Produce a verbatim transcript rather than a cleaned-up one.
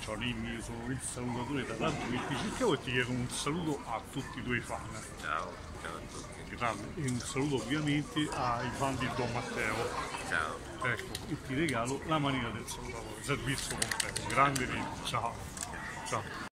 ciao Ninni, io sono il salutatore da tanto che ti cercavo e ti chiedo un saluto a tutti i tuoi fan. Ciao, ciao a tutti. Grande. E un saluto ovviamente ai fan di Don Matteo. Ciao. Ecco, e ti regalo la manina del salutatore, servizio completo. Grande Ninni, ciao. Ciao.